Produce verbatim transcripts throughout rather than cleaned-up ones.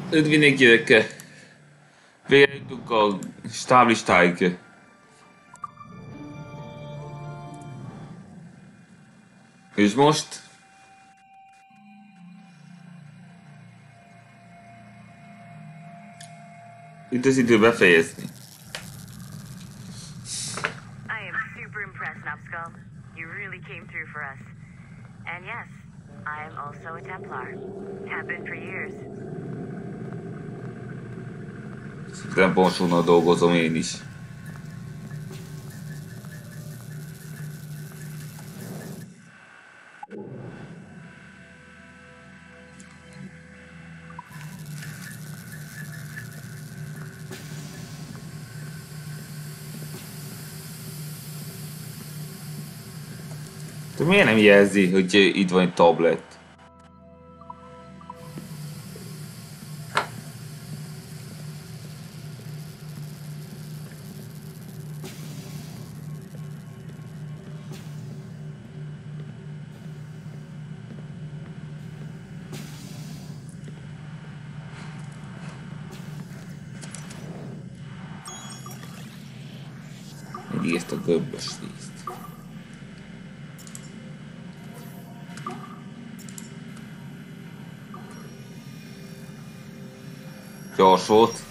Üdv mindenkinek! Végre jutunk a stáblistáig. És most... Itt az idő befejezni. I am super impressed, Nubskull. You really came through for us. And yes, I am also a Templar. Have been for years. Nem Bonsónal dolgozom én is. De miért nem jelzi, hogy itt van egy tablet? Mindig ezt a gömbös részt. Gyors volt.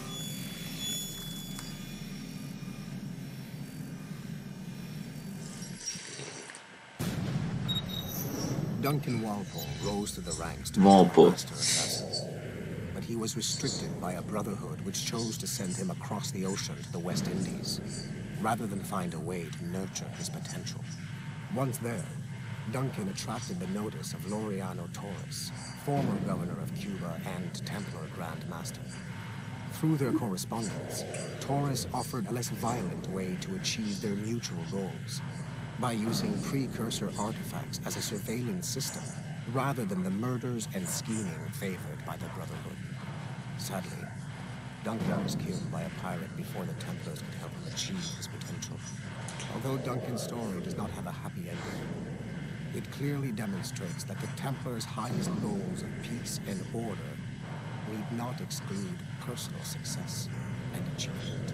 Duncan Walpole rose to the ranks to Walpole. master assassins, but he was restricted by a brotherhood which chose to send him across the ocean to the West Indies, rather than find a way to nurture his potential. Once there, Duncan attracted the notice of Laureano Torres, former governor of Cuba and Templar Grand Master. Through their correspondence, Torres offered a less violent way to achieve their mutual goals, by using precursor artifacts as a surveillance system, rather than the murders and scheming favored by the Brotherhood. Sadly, Duncan was killed by a pirate before the Templars could help him achieve his potential. Although Duncan's story does not have a happy ending, it clearly demonstrates that the Templars' highest goals of peace and order need not exclude personal success and achievement.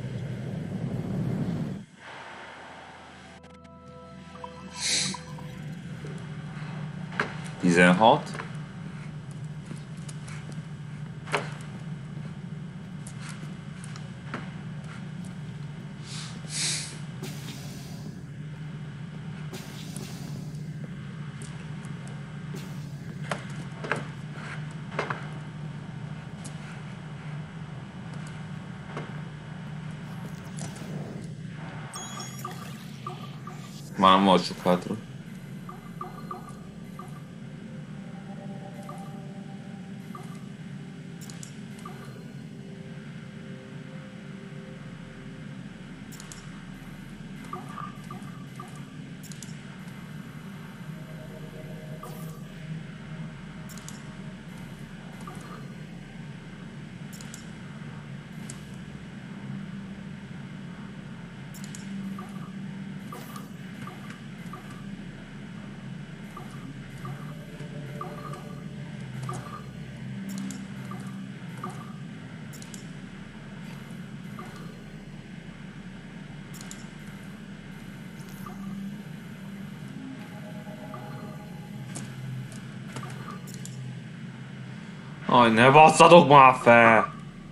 tizenhat. Már nem volt sok hátra. Aj, ne basszatok már fel!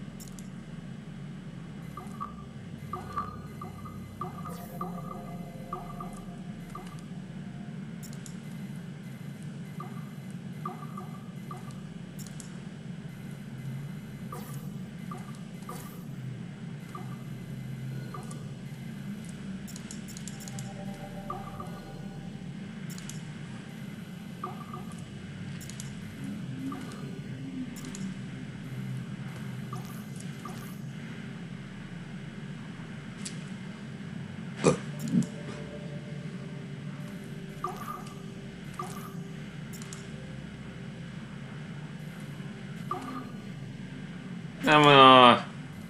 Nem a...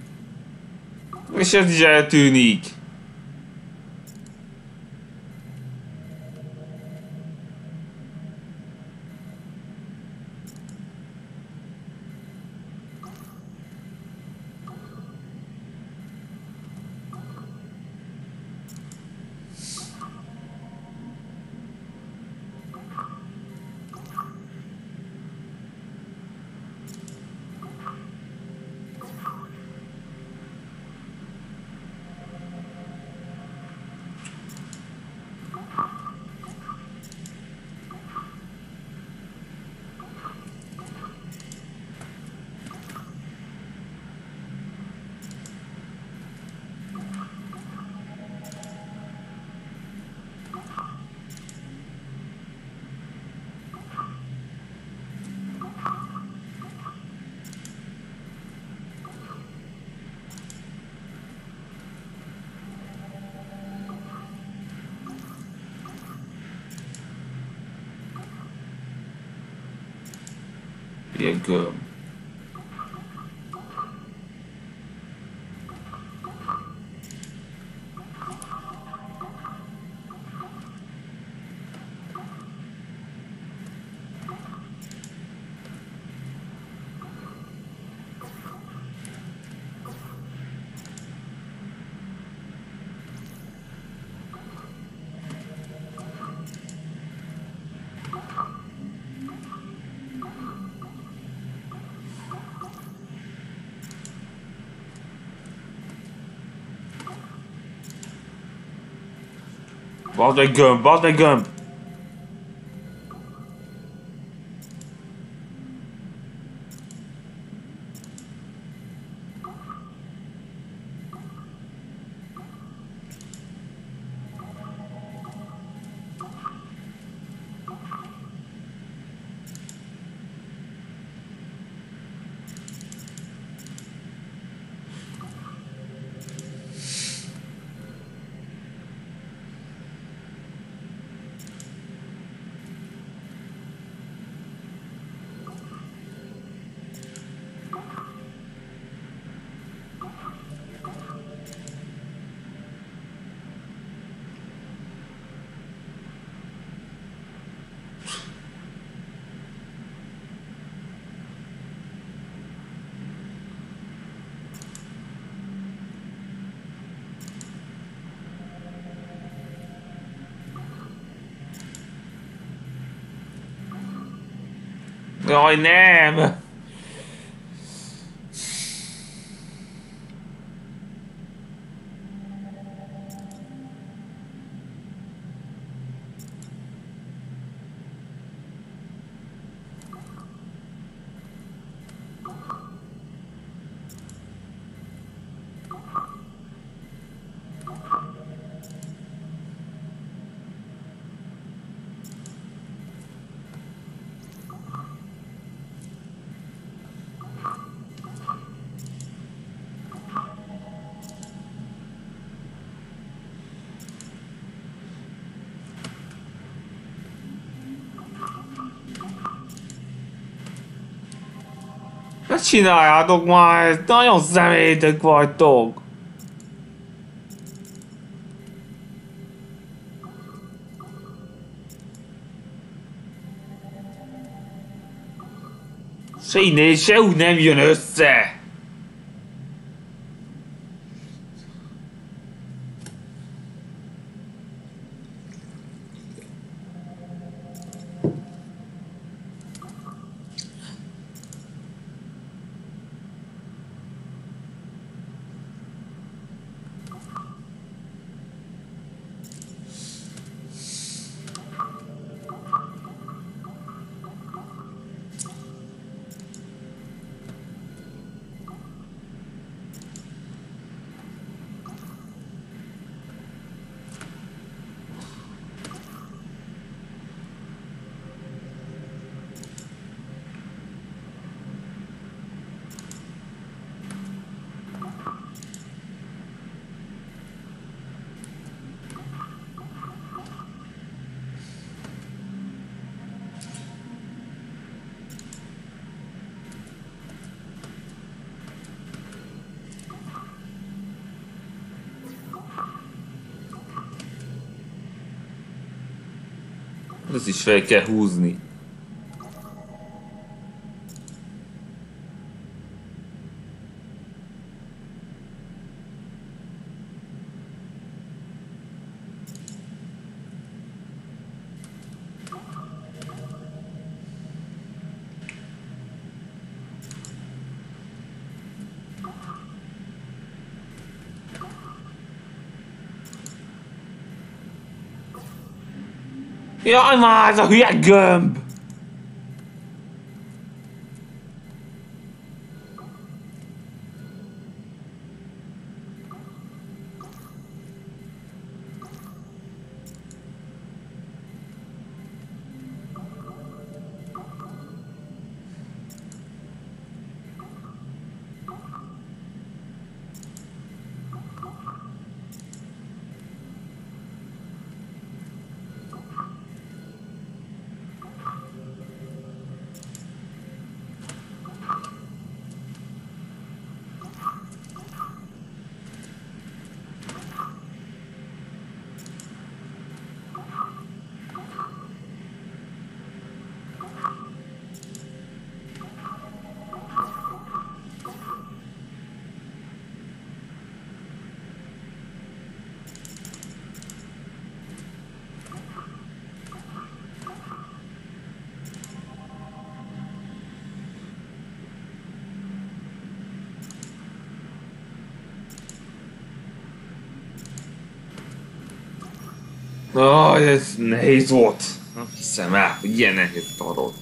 És ez is eltűnik. Ilyen gömb. Bazd meg gömb, bazd meg gömb! Jaj, nem! Ne csináljátok már ezt, nagyon személytek vagytok! Se innen, se úgy nem jön össze! Ezt is fel kell húzni. Jaj, már ez a hülye gömb! Aj, ez nehéz volt. Nem hiszem el, hogy ilyen nehéz adott.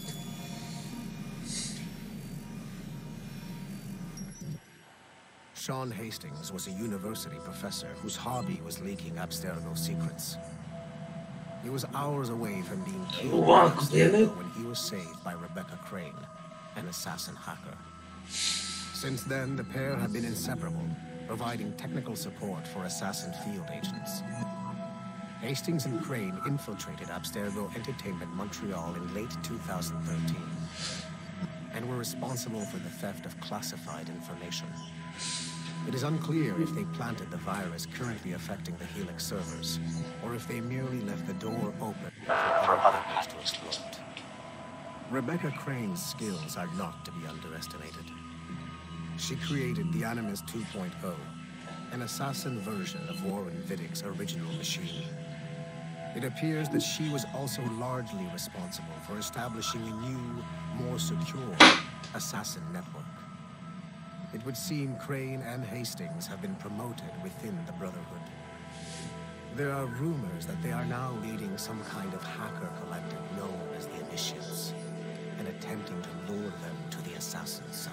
Sean Hastings was a university professor whose hobby was leaking Abstergo secrets. He was hours away from being killed by Abstergo when he was saved by Rebecca Crane, an assassin hacker. Since then, the pair have been inseparable, providing technical support for assassin field agents. Hastings and Crane infiltrated Abstergo Entertainment Montreal in late two thousand thirteen, and were responsible for the theft of classified information. It is unclear if they planted the virus currently affecting the Helix servers, or if they merely left the door open for other hackers to exploit. Rebecca Crane's skills are not to be underestimated. She created the Animus two point oh, an assassin version of Warren Vidick's original machine. It appears that she was also largely responsible for establishing a new, more secure assassin network. It would seem Crane and Hastings have been promoted within the Brotherhood. There are rumors that they are now leading some kind of hacker collective known as the Initiates, and attempting to lure them to the assassin side.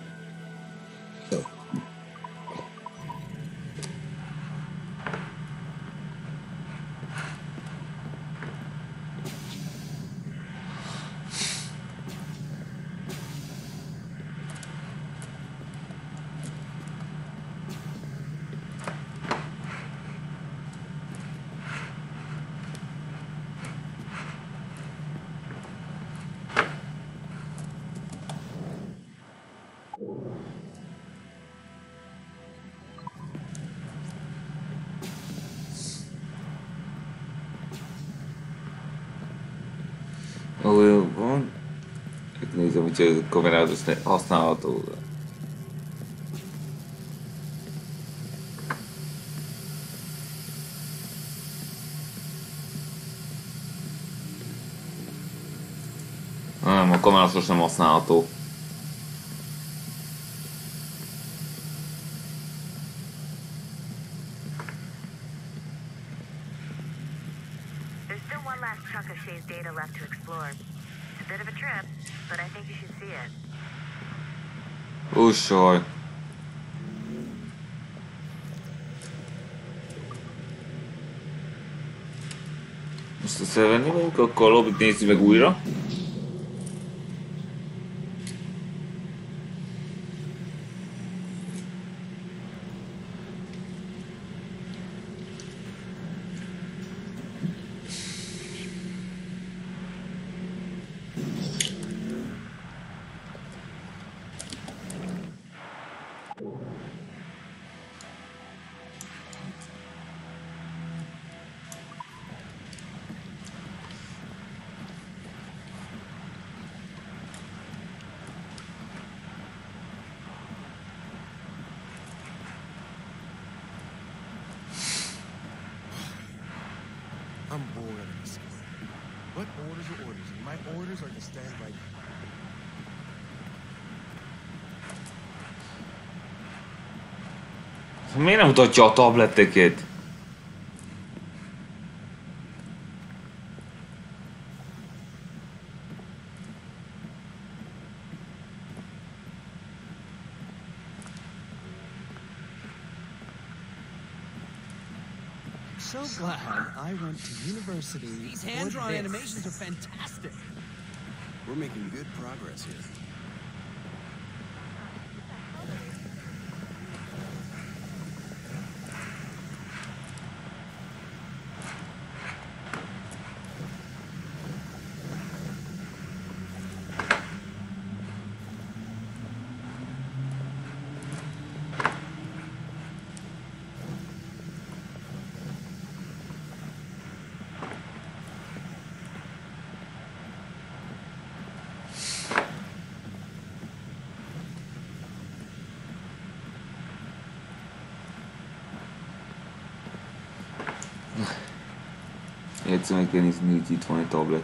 Ahol van? Itt nézem, hogy a kamerát azt használható. Nem, a kamera most nem használható. There's still one last chunk of Shay's data left to explore. It's a bit of a trip, but I think you should see it. Ó, saj. Most ezt elvenni vagyunk, akkor a lobbit nézzük meg újra. I'm bored of this. What orders are orders? And my orders are to stand right. Miért nem mutatja a tableteket? So glad I went to university. These hand-drawn animations are fantastic. We're making good progress here. Egyszer meg kell nézni, hogy itt van egy tablet.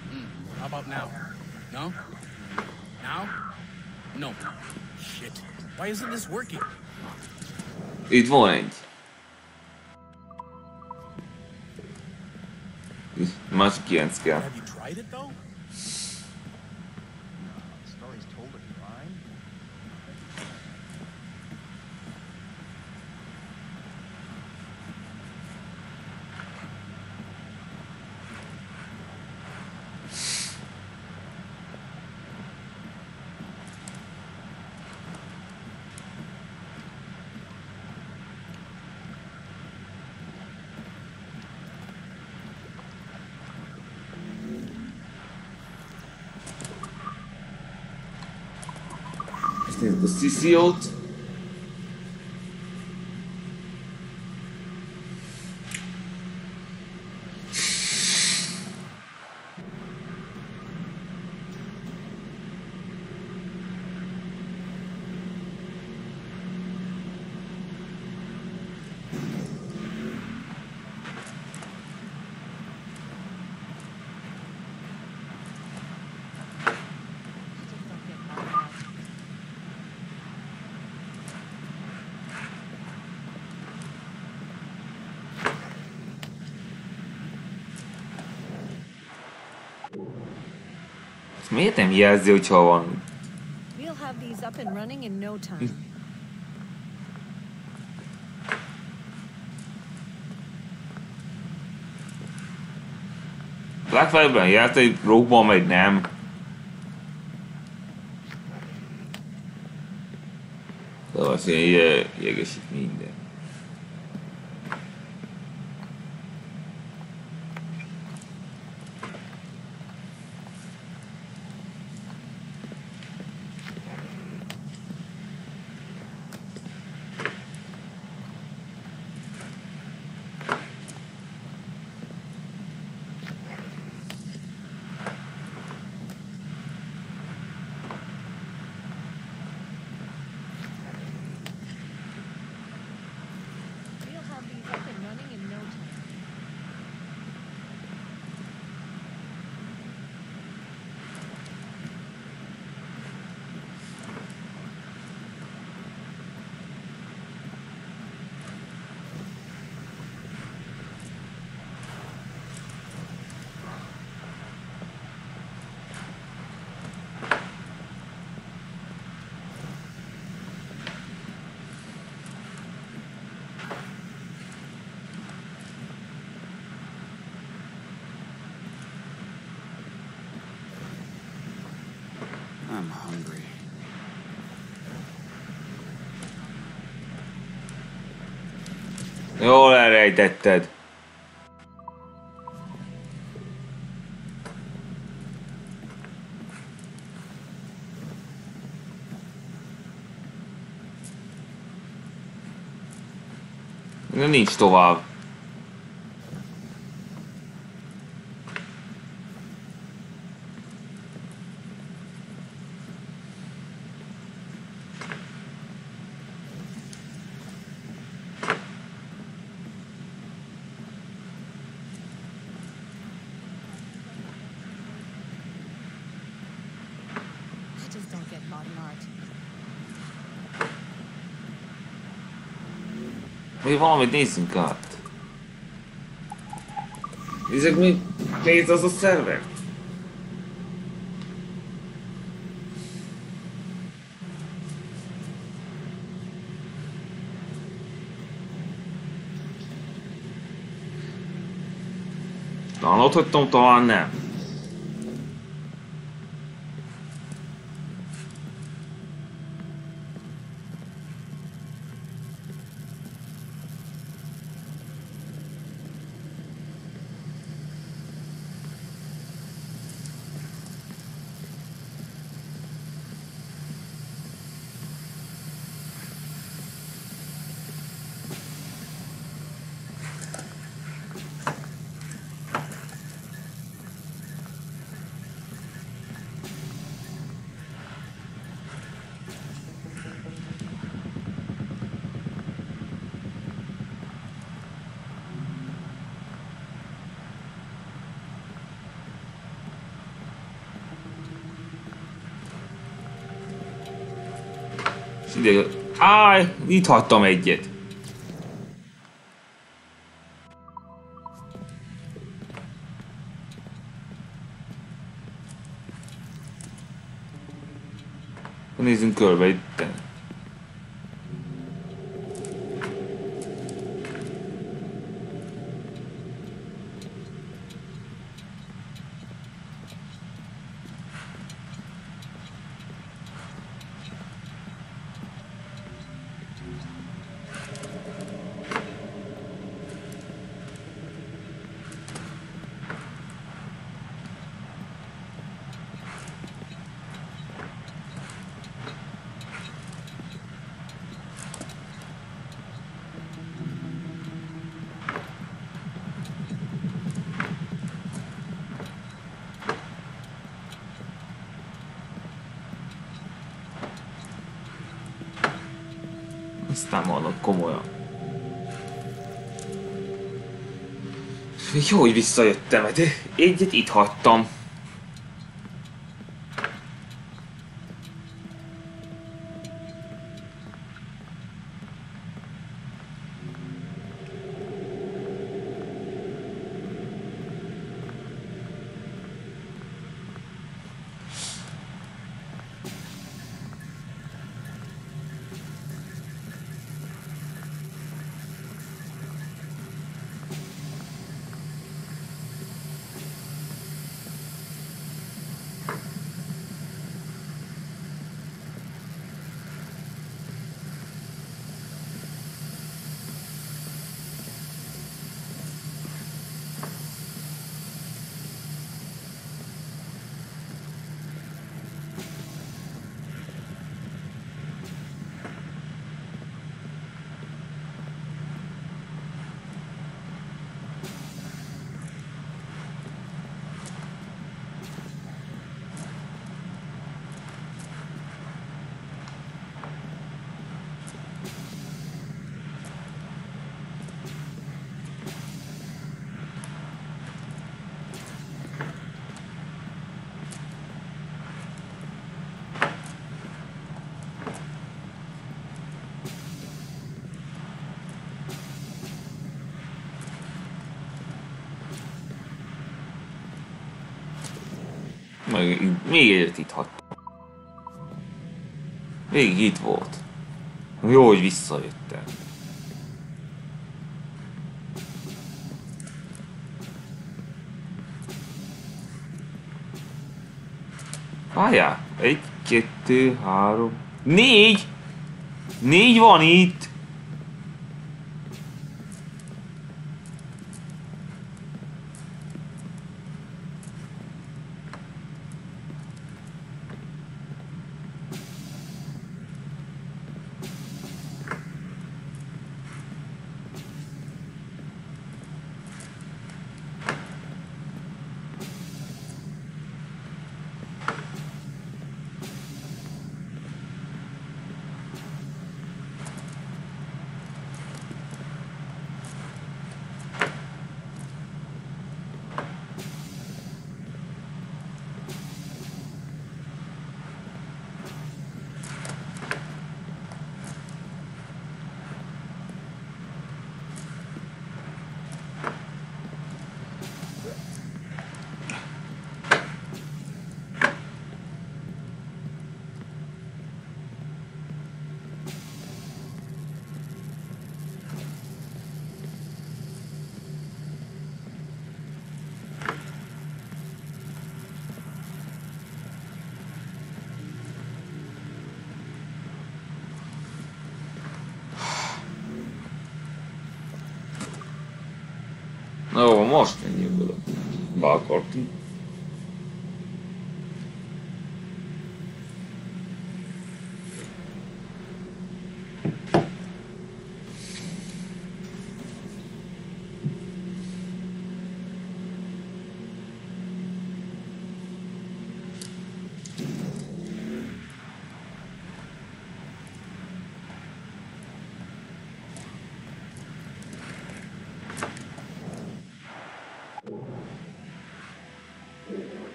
How about now? No? Now? No. Shit. Why isn't this working? Itt van egy. Másik kilenc kell. Have you tried it though? The story's totally fine. Ezt nézd a Sziszciót. Miért nem jelzi, hogyha van? We'll have these up and running in no time. Legfeljebben jelzi, hogy Rogue-ban megy, nem. Szóval azt ilyen jegesít minden. We'll have these up and running in no time. I'm hungry. Jól elrejtetted. De nincs tovább. I just don't get modern art. Még valamit nézzünk át. Nézzük, mi nézd az a szerver. Talán ott hagytam, talán nem. Ide... Áj, itt hagytam egyet. Nézzünk körbe itt. Aztán vannak komolyan. Jó, hogy visszajöttem, de egyet itt hagytam. Meg még egyet itt hagytam. Még itt volt. Jó, hogy visszajöttem. Várjál! Egy, kettő, három... Négy! Négy van itt! Jó, most ennyi be akartunk.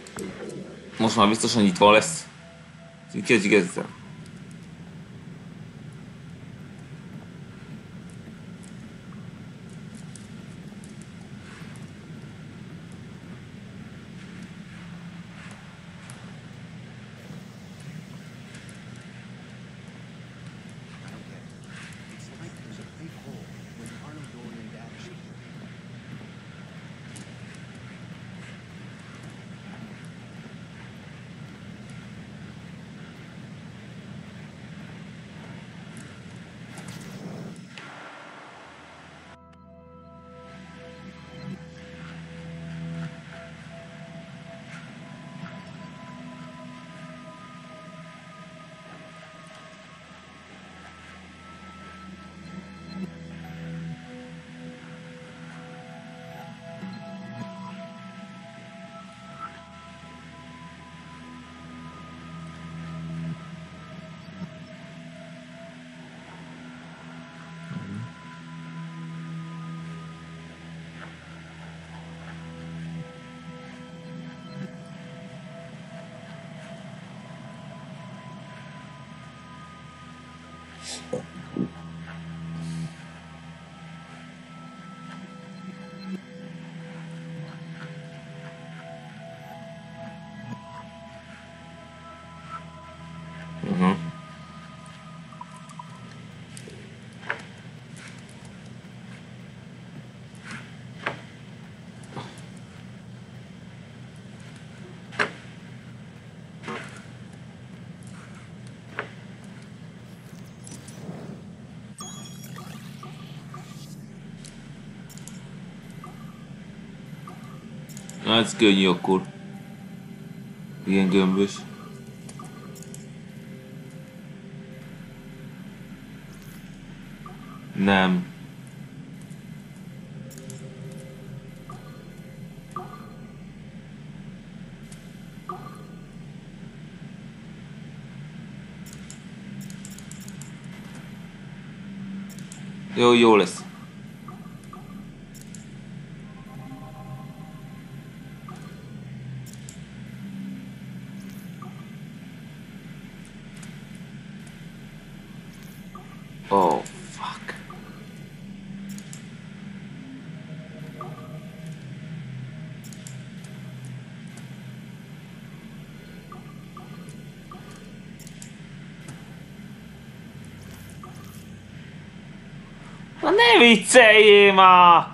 Most már biztosan nyitva lesz. Így kezdjük ezzel. Uh-huh. Na, ez könnyű akkor. Ilyen gömbös. Nem. Jó, jó lesz. Oh, fuck. Na ne vicceljél már!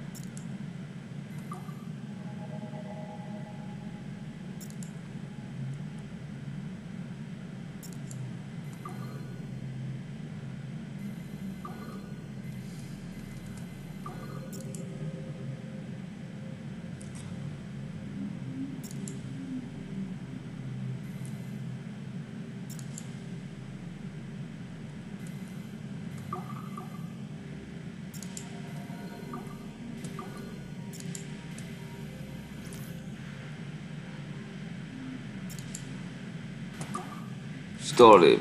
Story.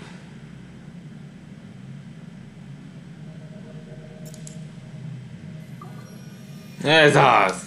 Ez az!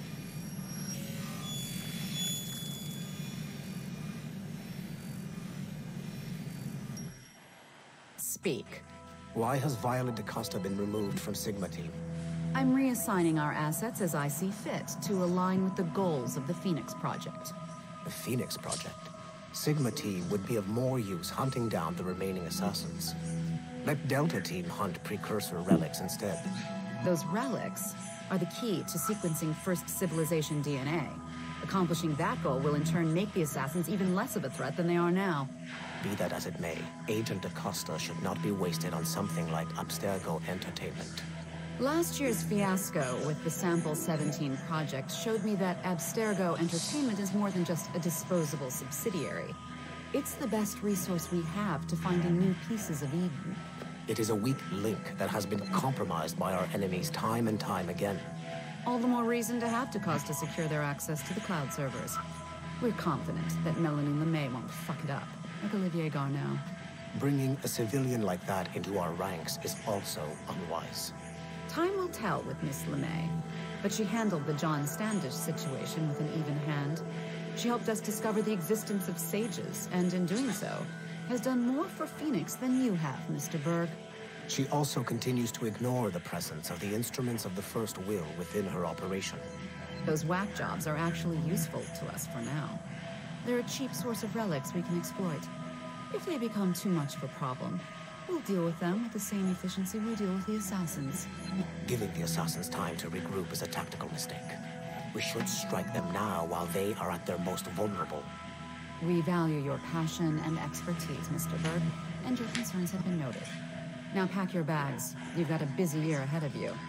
Speak. Why has Violet DaCosta been removed from Sigma Team? I'm reassigning our assets as I see fit to align with the goals of the Phoenix Project. The Phoenix Project? Sigma Team would be of more use hunting down the remaining assassins. Let Delta Team hunt precursor relics instead. Those relics are the key to sequencing First Civilization D N A. Accomplishing that goal will in turn make the assassins even less of a threat than they are now. Be that as it may, Agent DaCosta should not be wasted on something like Abstergo Entertainment. Last year's fiasco with the Sample seventeen project showed me that Abstergo Entertainment is more than just a disposable subsidiary. It's the best resource we have to finding new pieces of Eden. It is a weak link that has been compromised by our enemies time and time again. All the more reason to have DaCosta to secure their access to the cloud servers. We're confident that Melanie LeMay won't fuck it up, like Olivier Garneau. Bringing a civilian like that into our ranks is also unwise. Time will tell with Miss LeMay, but she handled the John Standish situation with an even hand. She helped us discover the existence of sages, and in doing so, has done more for Phoenix than you have, Mister Berg. She also continues to ignore the presence of the instruments of the First Will within her operation. Those whack jobs are actually useful to us for now. They're a cheap source of relics we can exploit. If they become too much of a problem, we'll deal with them with the same efficiency we deal with the assassins. Giving the assassins time to regroup is a tactical mistake. We should strike them now while they are at their most vulnerable. We value your passion and expertise, Mister Berg, and your concerns have been noted. Now pack your bags. You've got a busy year ahead of you.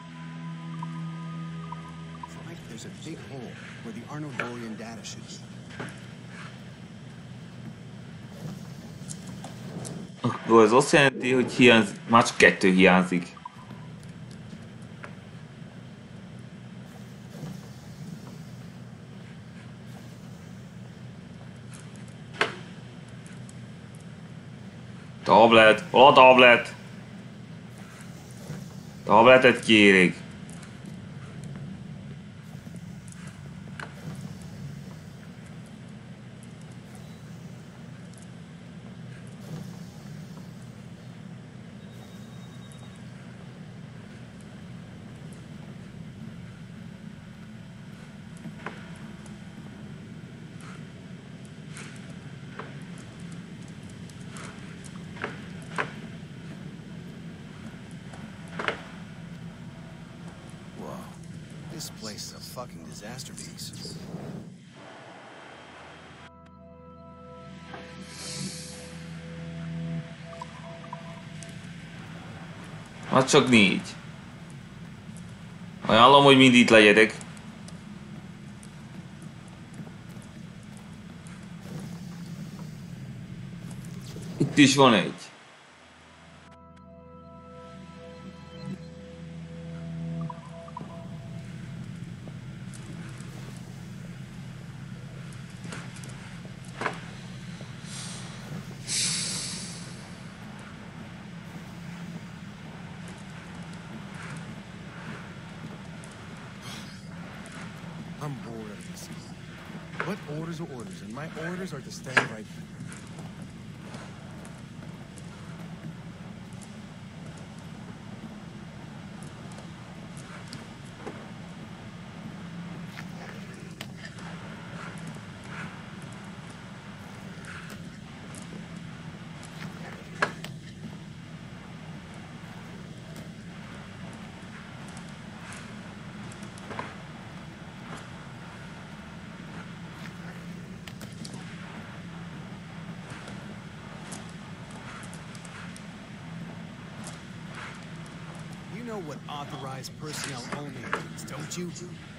Right, there's a big hole where the Arnodorian data should be. Akkor ez azt jelenti, hogy hiányzik, már csak kettő hiányzik. Tablet, hol a tablet? Tabletet kérik. This place is a fucking disaster piece. Hát csak négy. Ajánlom, hogy mind itt legyetek. Itt is van egy. I'm bored of this. What orders are orders, and my orders are to stand right here. You know what authorized personnel only means, don't you?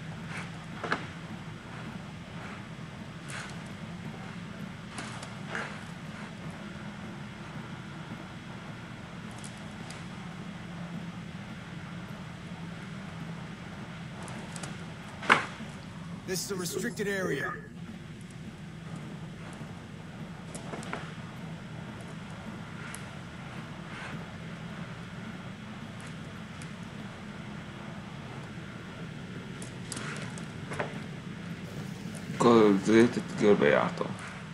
This is a restricted area. Azért itt körbejártam.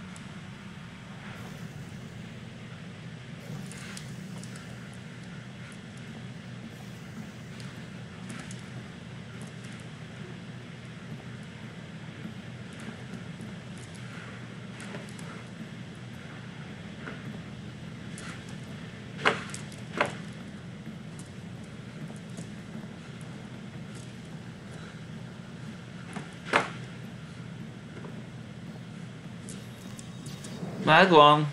Megvan.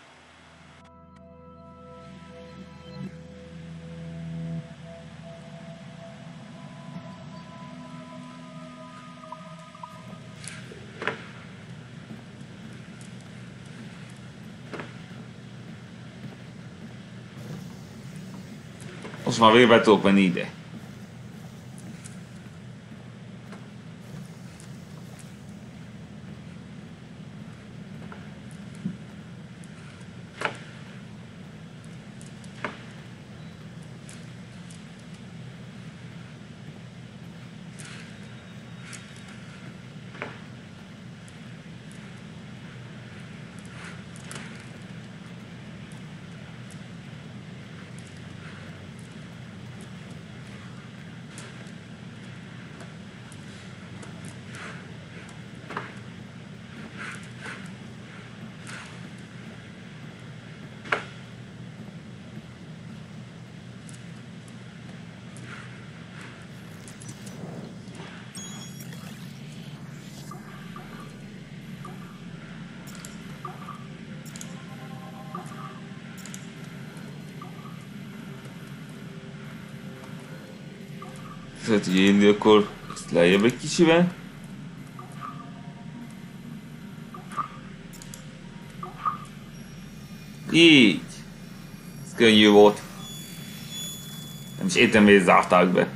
Most már végre tudok menni ide. Tehát, hogy én akkor ezt lejjebb egy kicsivel. Így. Ez könnyű volt. Nem is értem, miért zárták be.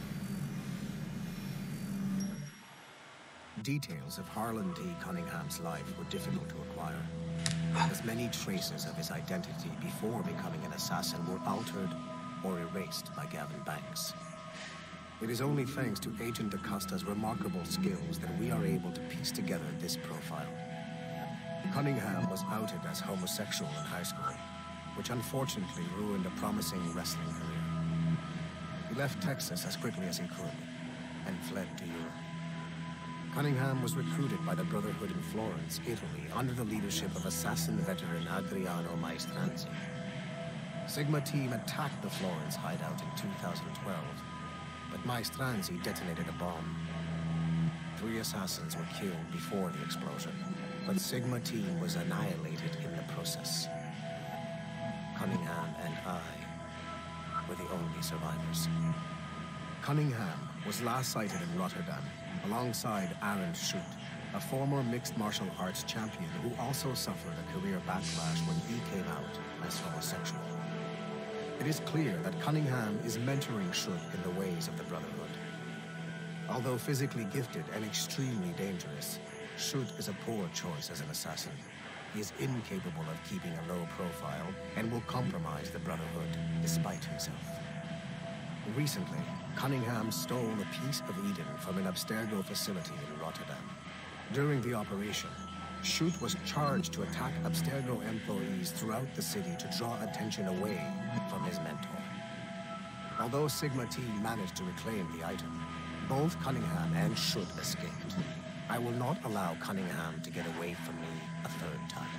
Details of Harlan T. Cunningham's life were difficult to acquire, as many traces of his identity before becoming an assassin were altered or erased by Gavin Banks. It is only thanks to Agent DaCosta's remarkable skills that we are able to piece together this profile. Cunningham was outed as homosexual in high school, which unfortunately ruined a promising wrestling career. He left Texas as quickly as he could and fled to Europe. Cunningham was recruited by the Brotherhood in Florence, Italy, under the leadership of assassin veteran Adriano Maestranzi. Sigma team attacked the Florence hideout in two thousand twelve, but Maestranzi detonated a bomb. Three assassins were killed before the explosion, but Sigma Team was annihilated in the process. Cunningham and I were the only survivors. Cunningham was last sighted in Rotterdam, alongside Aaron Schutt, a former mixed martial arts champion who also suffered a career backlash when he came out as homosexual. It is clear that Cunningham is mentoring Schutt in the ways of the Brotherhood. Although physically gifted and extremely dangerous, Schutt is a poor choice as an assassin. He is incapable of keeping a low profile and will compromise the Brotherhood despite himself. Recently, Cunningham stole a piece of Eden from an Abstergo facility in Rotterdam. During the operation, Schutt was charged to attack Abstergo employees throughout the city to draw attention away from his mentor. Although Sigma Team managed to reclaim the item, both Cunningham and Schutt escaped. I will not allow Cunningham to get away from me a third time.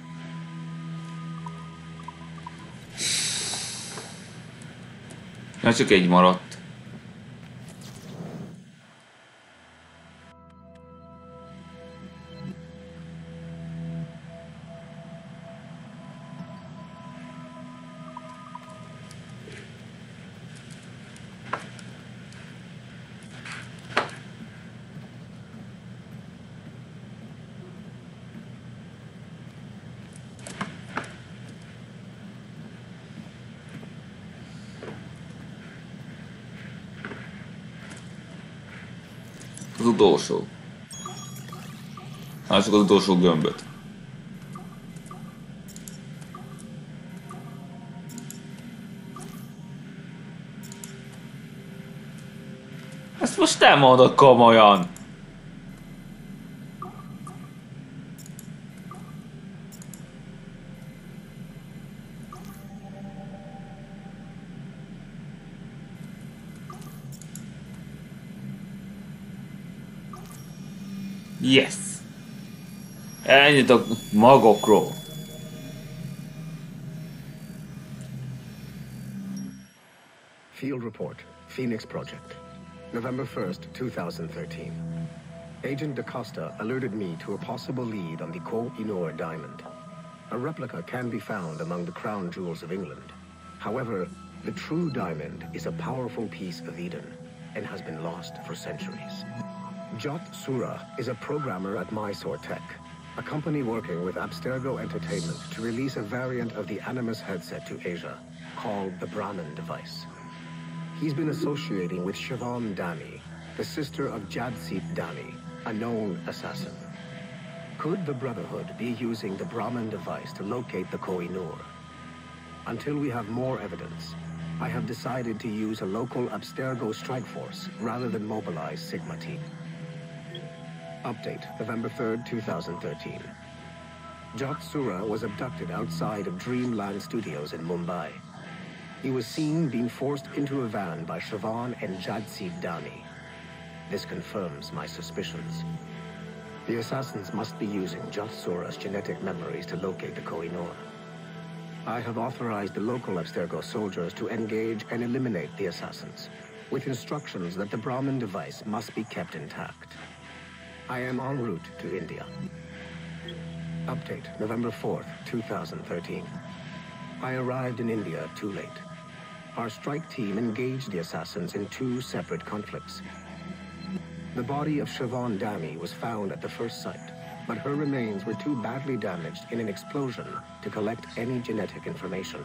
Na, csak egy maradt. Az utolsó. Lássuk az utolsó gömböt. Ezt most nem mondod komolyan. Yes! Ennyit a magokról. Field report, Phoenix Project. November first, two thousand thirteen. Agent DaCosta alerted me to a possible lead on the Koh-i-Noor diamond. A replica can be found among the crown jewels of England. However, the true diamond is a powerful piece of Eden and has been lost for centuries. Jot Sura is a programmer at Mysore Tech, a company working with Abstergo Entertainment to release a variant of the Animus headset to Asia, called the Brahman device. He's been associating with Siobhan Dani, the sister of Jadsit Dani, a known assassin. Could the Brotherhood be using the Brahman device to locate the Koh-i-Noor? Until we have more evidence, I have decided to use a local Abstergo strike force rather than mobilize Sigma Team. Update, November third, two thousand thirteen. Jot Sura was abducted outside of Dreamland Studios in Mumbai. He was seen being forced into a van by Siobhan and Jadsit Dani. This confirms my suspicions. The assassins must be using Jot Sura's genetic memories to locate the Koh-i-Noor. I have authorized the local Abstergo soldiers to engage and eliminate the assassins, with instructions that the Brahman device must be kept intact. I am en route to India. Update, November fourth, two thousand thirteen. I arrived in India too late. Our strike team engaged the assassins in two separate conflicts. The body of Siobhan Dani was found at the first site, but her remains were too badly damaged in an explosion to collect any genetic information.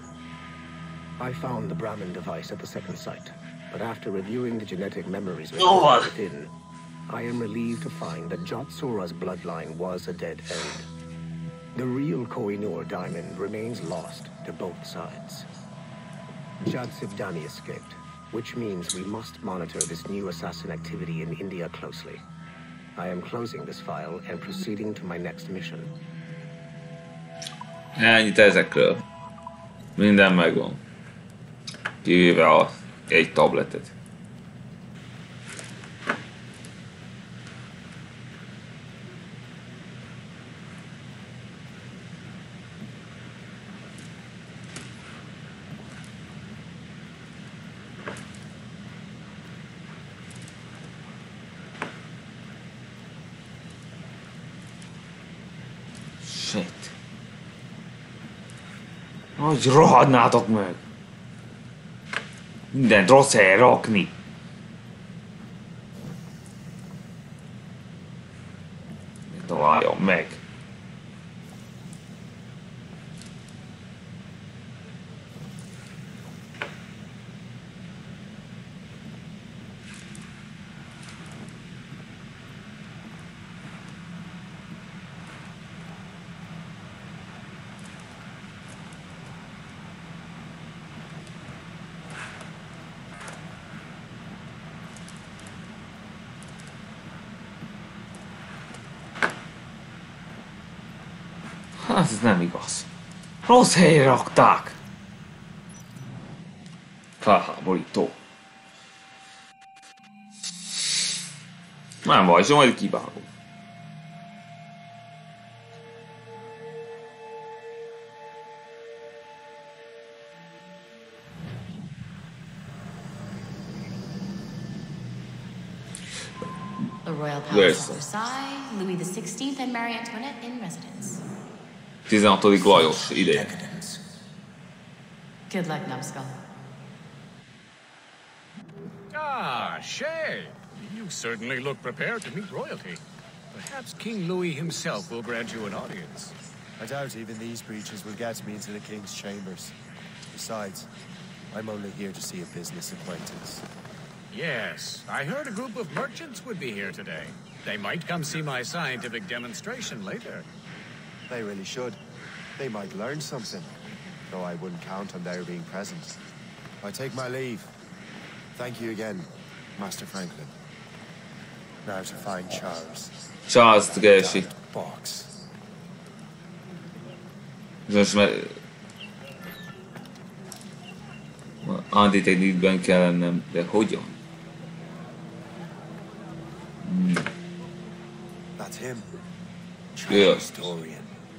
I found the Brahman device at the second site, but after reviewing the genetic memories within, I am relieved to find that Jot Sura's bloodline was a dead end. The real Koh-i-Noor diamond remains lost to both sides. Jadsit Dani escaped, which means we must monitor this new assassin activity in India closely. I am closing this file and proceeding to my next mission. Ennyit ezekről. Minden megvan. Kivéve a egy tabletet. Hogy rohadnátok meg! Mindent rossz helyre rakni! Ne találjon meg! Hát ez nem igaz. Rossz helyre rakták. Felháborító. Nem baj, majd kivágom. The Royal Palace of Versailles, Louis the sixteenth and Marie Antoinette in residence. tizenhatodik Lajos ideje. Good luck, Numbskull. Ah, Shay! You certainly look prepared to meet royalty. Perhaps King Louis himself will grant you an audience. I doubt even these breaches will get me into the king's chambers. Besides, I'm only here to see a business acquaintance. Yes, I heard a group of merchants would be here today. They might come see my scientific demonstration later. They really should. They might learn something, though I wouldn't count on their being present. I take my leave. Thank you again, Master Franklin. Now to find Charles. Charles keresi. Box. Most már... Antitechnitben kell lennem, de hogyan? Hmm. That's him. Yeah. Charles Dorian.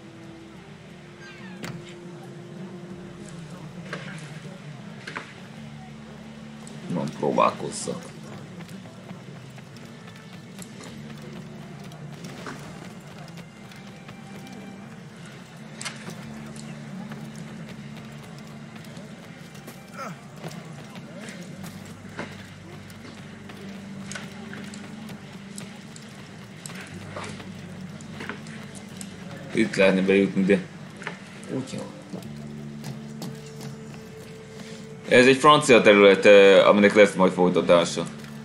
Van, próbálkozzak. Itt lehetne bejutni, de... Úgy jó. Ez egy francia terület, aminek lesz majd folytatása.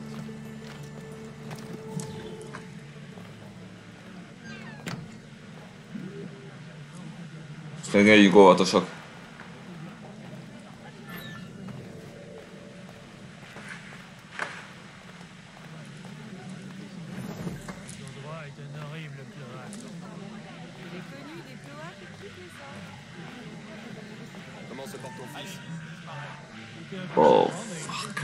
Most meg legyünk óvatosak. Oh, fuck.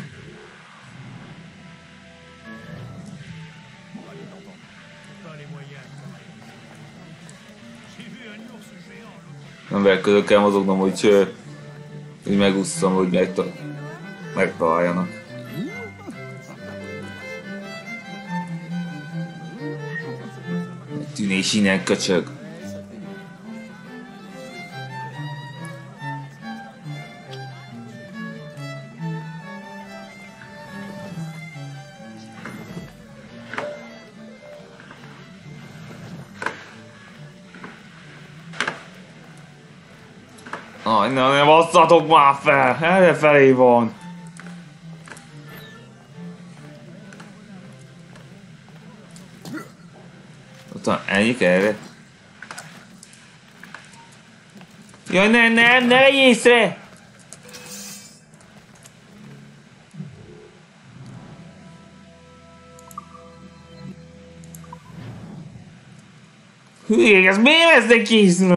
Emberek között kell mozognom, hogy, hogy megússzam, hogy megta megtaláljanak. Tűnés innen, köcsög. Aj, na ne basszatok már fel! Erre felé van! Ott van, ennyi erre. Jaj, ne, ne, ne vegyj észre! Hülyék, ez miért vesznek észre?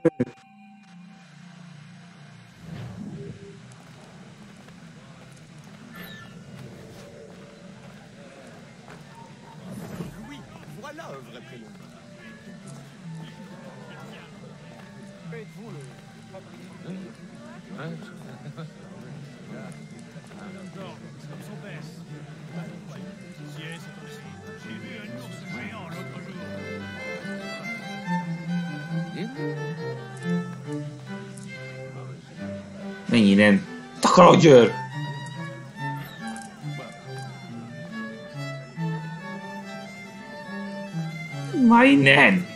Menj innen! Takarodj! Már innen!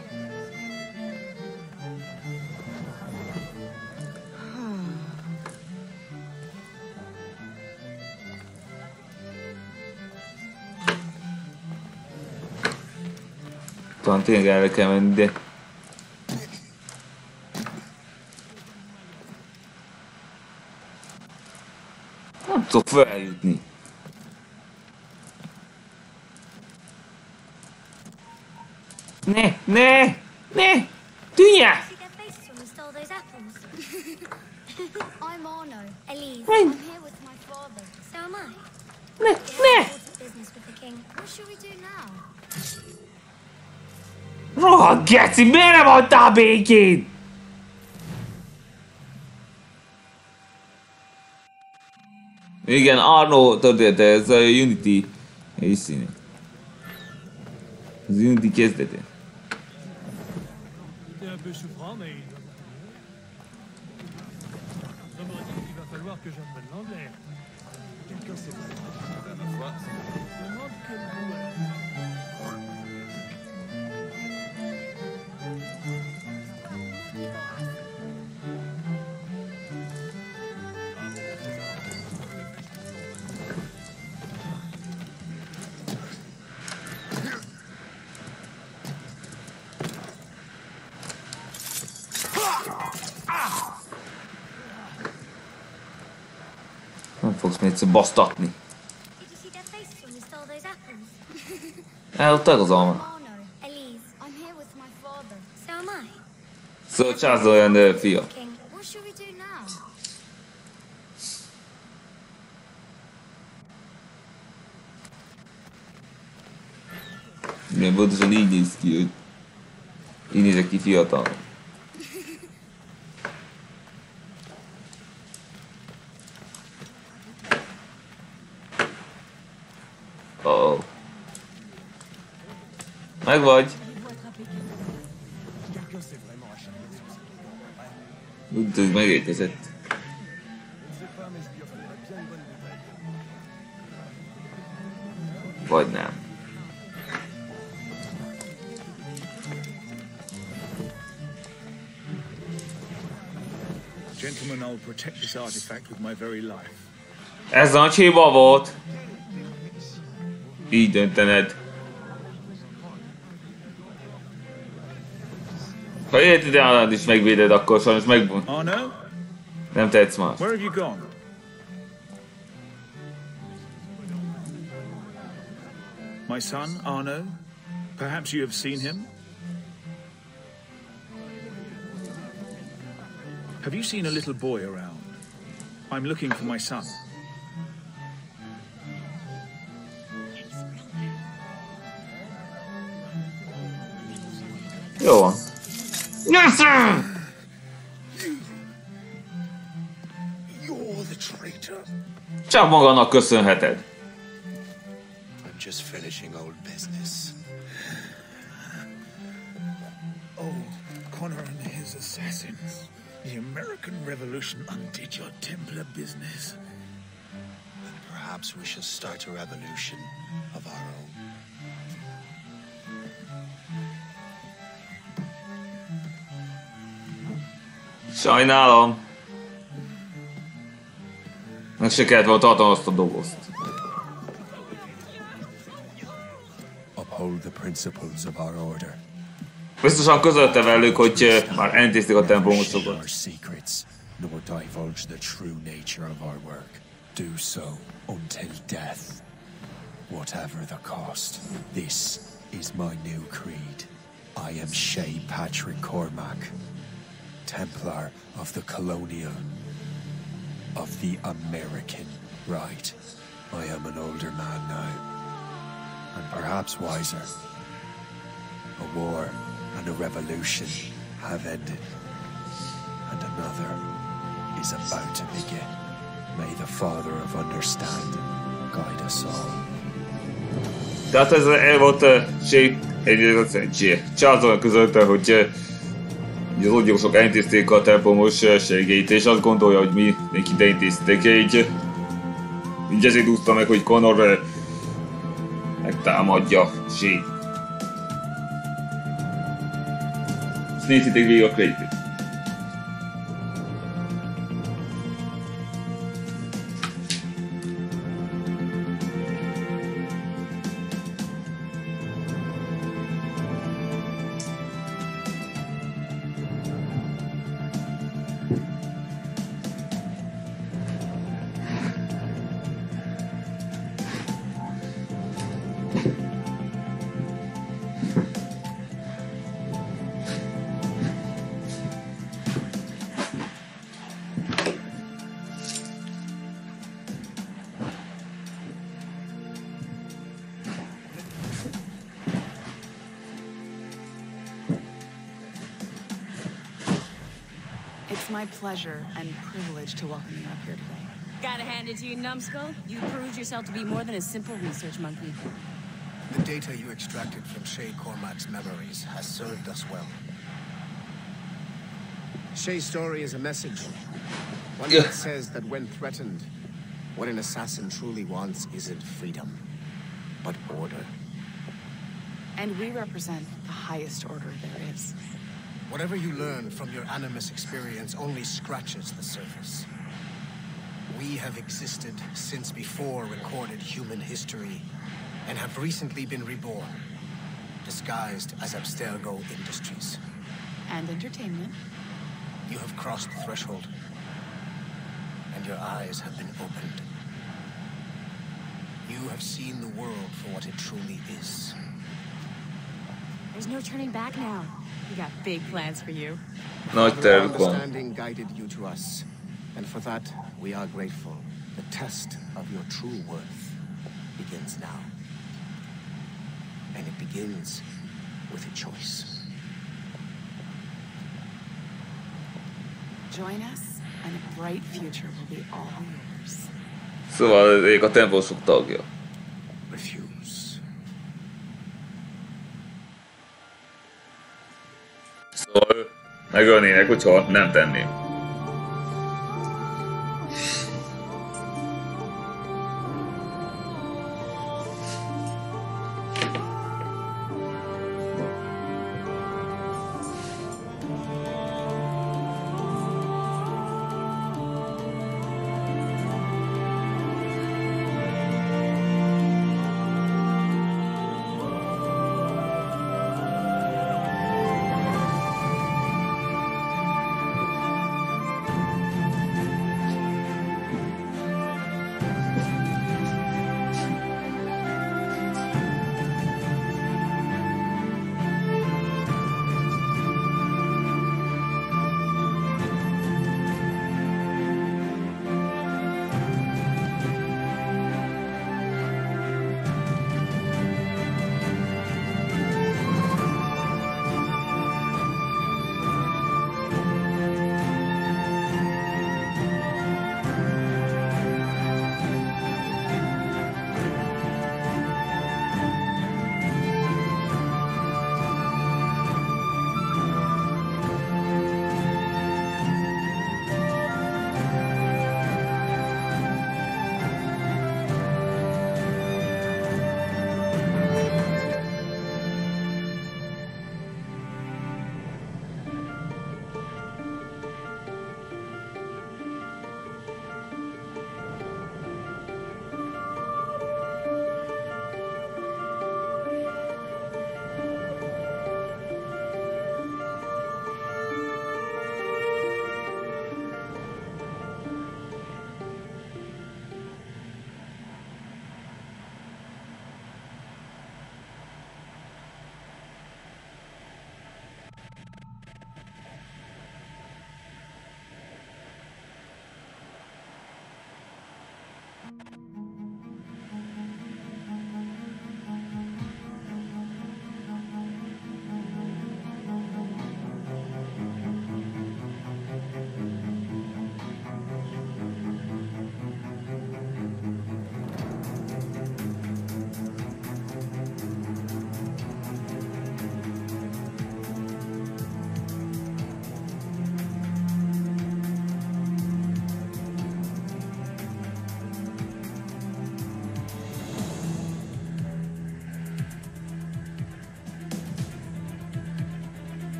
Talán tényleg erre kell menni, de... Nem tudok feljutni. Ne, ne, ne! Tűnj el! I'm Arno, Elise. Hey. I'm here with my father. So am I. Ne, ne! Business with the king. What should we do now? Rohadt geci, miért nem adtál békén? Igen, Arno története, ez a Unity helyszíne. Az Unity kezdete. Nem fogsz még egyszer basztatni. Elhozták az alma. Szóval Charles olyan fia. Igen, pontosan így néz ki, hogy így nézek ki fiatal. Oh. Meg vagy. Úgy tudod, megérkezett. Vagy nem. Gentlemen, I'll protect this artifact with my very life. Ez nagy hiba volt. Így döntened. Ha érted el, is megvéded, akkor sajnos megbont. Arno? Nem tehetsz más. Where have you gone? My son, Arno? Perhaps you have seen him? Have you seen a little boy around? I'm looking for my son. Jó van. You're the traitor. Csak magadnak köszönheted. I'm just finishing old business. Oh, Connor and his assassins. The American Revolution undid your Templar business. Then perhaps we should start a revolution of our own. Sajnálom. Meg se kellett volna tartani azt a dobozt. Uphold the principles of our order. Biztosan közölte velük, hogy már elintézték a templomosokat. Nor divulge the true nature of our work. Do so until death, whatever the cost. This is my new creed. I am Shay Patrick Cormac, Templar of the Colonial, of the American right. I am an older man now, and perhaps wiser. A war and a revolution have ended, and another is about to begin. May the Father of Understanding guide us all. Tehát ez volt a Shay, egy Charles közölte, hogy Az odgyósok elintézték a templomos segélyt, és azt gondolja, hogy mi neki ide intézték, így, így ezért úszta meg, hogy Connor megtámadja Shay. Ezt néztétek végig a kreditet. It's my pleasure and privilege to welcome you up here today. Gotta hand it to you, numbskull. You proved yourself to be more than a simple research monkey. The data you extracted from Shay Cormac's memories has served us well. Shay's story is a message. One that says that when threatened, what an assassin truly wants isn't freedom, but order. And we represent the highest order there is. Whatever you learn from your Animus experience only scratches the surface. We have existed since before recorded human history, and have recently been reborn, disguised as Abstergo Industries. And entertainment. You have crossed the threshold, and your eyes have been opened. You have seen the world for what it truly is. There's no turning back now. We got big plans for you. Nagy Your tervük van. understanding guided you to us, and for that we are grateful. The test of your true worth begins now. And it begins with a choice. Join us, and a bright future will be all yours. Szóval ők a templomosok tagja. Refuse. Szóval megölnének, hogyha nem tenném.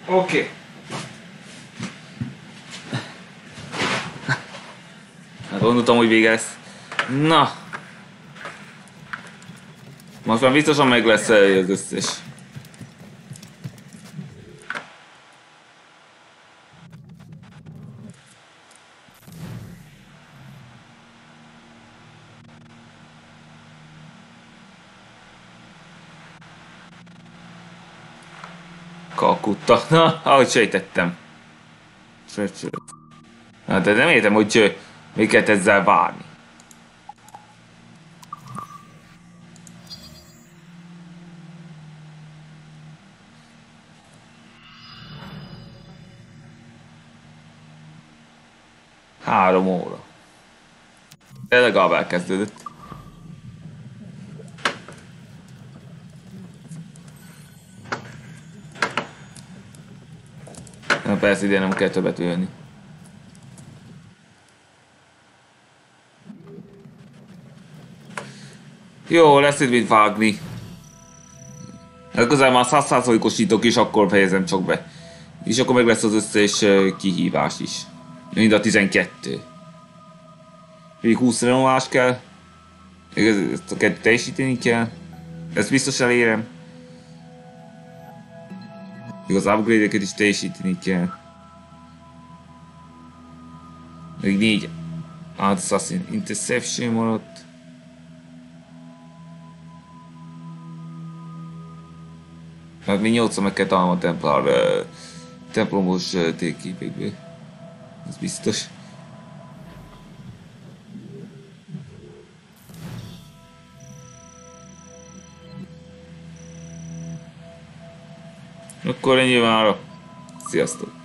Oké. Okay. Hát gondoltam, hogy vége lesz. Na. Most már biztosan meg lesz az összes. Kalkutta. Na, ahogy sejtettem. Hát de nem értem, hogy mi kell ezzel várni. Három óra. De legalább elkezdődött. Na persze, ide nem kell többet jönni. Jó, lesz itt mit vágni. Ez közel már száz százalékosítok is, akkor fejezem csak be. És akkor meg lesz az összes kihívás is. Mind a tizenkettő. Még húsz renovás kell. Ezt a kettőt teljesíteni kell. Ezt biztos elérem. Még az upgrade-eket is teljesíteni kell. Még négy Assassin Interception maradt. Hát még nyolcszor meg kell találnom a Templar uh, templomos uh, térképekből. Ez biztos. Akkor ennyi mára. Sziasztok!